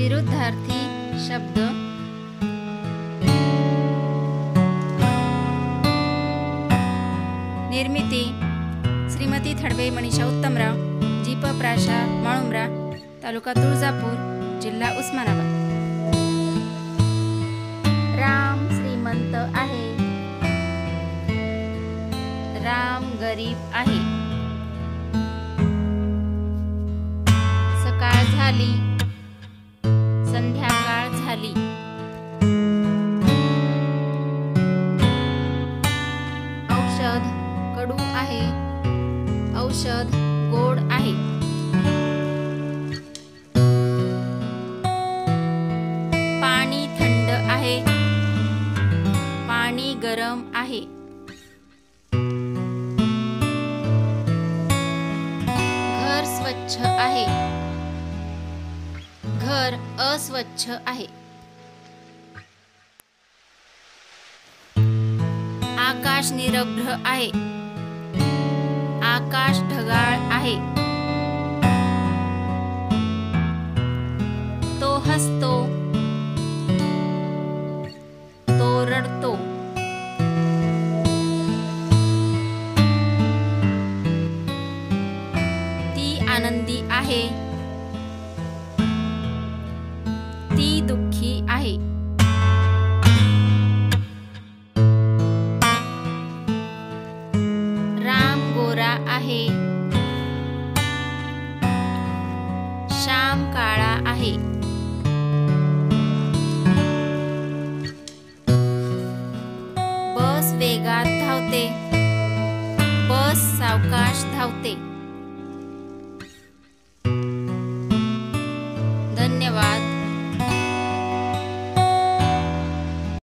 विरुद्धार्थी शब्द निर्मिती श्रीमती थडवे मनीषा उत्तमराव, जीप प्राशा माळुमरा, तालुका तुळजापूर, जिल्हा उस्मानाबाद। राम श्रीमंत आहे, राम गरीब आहे। सकाळ झाली, संध्याकाळ झाली। औषध कडू आहे, औषध गोड आहे। पाणी थंड आहे, पाणी गरम आहे। घर स्वच्छ आहे, घर अस्वच्छ आहे। आकाश निरभ्र आहे, आकाश ढगाळ आहे। तो हसतो, तो रडतो। ती आनंदी आहे, ती दुःखी आहे। राम गोरा आहे, श्याम काळा आहे। बस वेगात धावते, बस सावकाश धावते। धन्यवाद।